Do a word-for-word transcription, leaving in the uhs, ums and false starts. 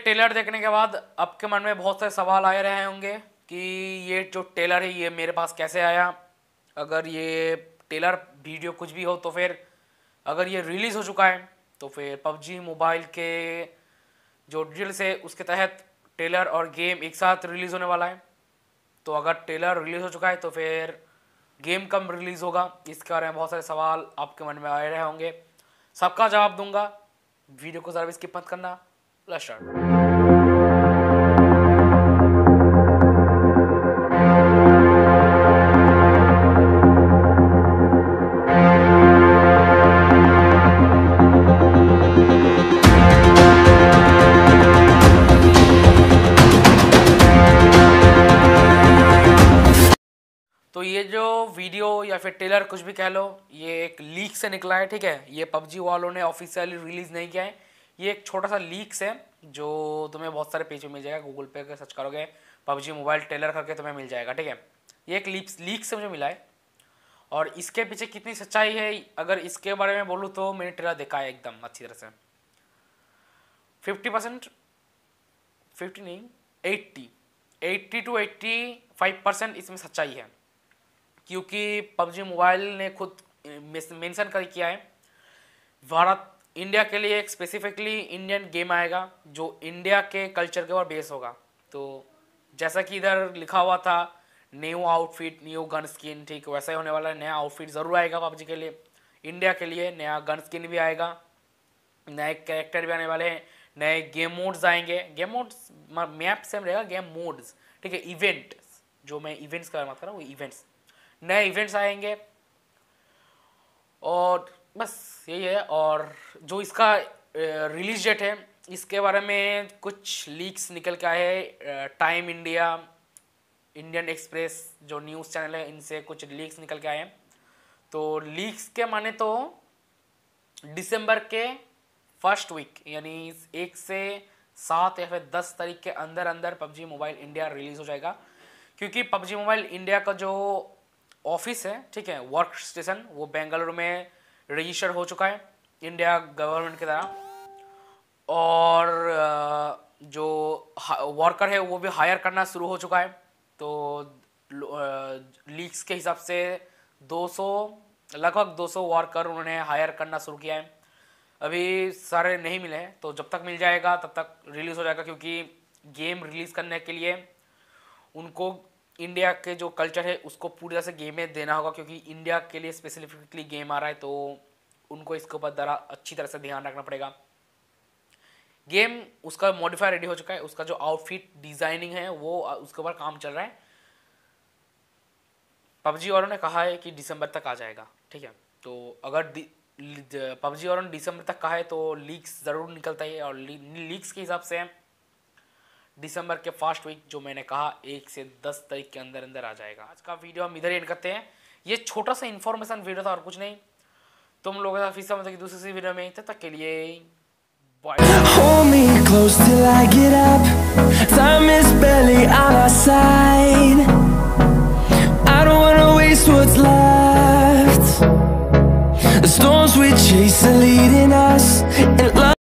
Trailer देखने के बाद आपके मन में बहुत सारे सवाल आए रहे होंगे कि ये जो ट्रेलर है ये मेरे पास कैसे आया। अगर ये ट्रेलर वीडियो कुछ भी हो तो फिर अगर ये रिलीज़ हो चुका है तो फिर पबजी मोबाइल के जो डिटेल्स है उसके तहत ट्रेलर और गेम एक साथ रिलीज़ होने वाला है। तो अगर ट्रेलर रिलीज़ हो चुका है तो फिर गेम कब रिलीज़ होगा, इसके बारे में बहुत सारे सवाल आपके मन में आए रहे होंगे। सबका जवाब दूंगा, वीडियो को ज़रा भी स्किप मत करना। Let's start. तो ये जो वीडियो या फिर ट्रेलर कुछ भी कह लो, ये एक लीक से निकला है, ठीक है। ये पबजी वालों ने ऑफिशियली रिलीज़ नहीं किया है, ये एक छोटा सा लीक्स है जो तुम्हें बहुत सारे पेज में मिल जाएगा। गूगल पे सर्च करोगे पबजी मोबाइल ट्रेलर करके तुम्हें मिल जाएगा, ठीक है। ये एक लीक्स लीक से मुझे मिला है और इसके पीछे कितनी सच्चाई है अगर इसके बारे में बोलूँ तो मैंने ट्रेलर देखा है एकदम अच्छी तरह से। फिफ्टी परसेंट फिफ्टी नहीं eighty eighty two eighty five percent इसमें सच्चाई है, क्योंकि पबजी मोबाइल ने खुद मेंशन कर किया है भारत इंडिया के लिए एक स्पेसिफिकली इंडियन गेम आएगा जो इंडिया के कल्चर के ऊपर बेस होगा। तो जैसा कि इधर लिखा हुआ था new outfit new gun skin, ठीक वैसा ही होने वाला है। नया आउटफिट ज़रूर आएगा पबजी के लिए, इंडिया के लिए नया गन स्किन भी आएगा, नए कैरेक्टर भी आने वाले हैं, नए गेम मोड्स आएंगे। गेम मोड्स मैप सेम रहेगा, गेम मोड्स, ठीक है। इवेंट जो मैं इवेंट्स का बात कर रहा हूँ वो इवेंट्स, नए इवेंट्स आएंगे और बस यही है। और जो इसका रिलीज डेट है इसके बारे में कुछ लीक्स निकल के आए हैं। टाइम इंडिया, इंडियन एक्सप्रेस जो न्यूज़ चैनल है, इनसे कुछ लीक्स निकल के आए हैं। तो लीक्स के माने तो दिसंबर के फर्स्ट वीक यानी एक से सात या फिर दस तारीख के अंदर अंदर पबजी मोबाइल इंडिया रिलीज़ हो जाएगा, क्योंकि पबजी मोबाइल इंडिया का जो ऑफिस है, ठीक है, वर्क स्टेशन, वो बेंगलुरु में रजिस्टर हो चुका है इंडिया गवर्नमेंट की तरह। और जो वर्कर है वो भी हायर करना शुरू हो चुका है। तो लीक्स के हिसाब से दो सौ लगभग दो सौ वर्कर उन्होंने हायर करना शुरू किया है। अभी सारे नहीं मिले हैं, तो जब तक मिल जाएगा तब तक रिलीज़ हो जाएगा, क्योंकि गेम रिलीज़ करने के लिए उनको इंडिया के जो कल्चर है उसको पूरी तरह से गेम में देना होगा, क्योंकि इंडिया के लिए स्पेसिफिकली गेम आ रहा है। तो उनको इसके ऊपर ज़रा अच्छी तरह से ध्यान रखना पड़ेगा। गेम उसका मॉडिफाई रेडी हो चुका है, उसका जो आउटफिट डिज़ाइनिंग है वो उसके ऊपर काम चल रहा है। पबजी वालों ने कहा है कि दिसंबर तक आ जाएगा, ठीक है। तो अगर पबजी वालों ने दिसंबर तक कहा है तो लीक्स ज़रूर निकलता है, और लीक्स के हिसाब से दिसंबर के फर्स्ट वीक जो मैंने कहा एक से दस तारीख के अंदर अंदर आ जाएगा। आज का वीडियो हम इधर एंड करते हैं। ये छोटा सा इन्फॉर्मेशन वीडियो था और कुछ नहीं। तुम लोगों के साथ फिर से मतलब कि दूसरी वीडियो में, तब तक के लिए bye. Hold me close till I get up. Time is barely on our side. I don't wanna waste what's left. The storms we chase are leading us.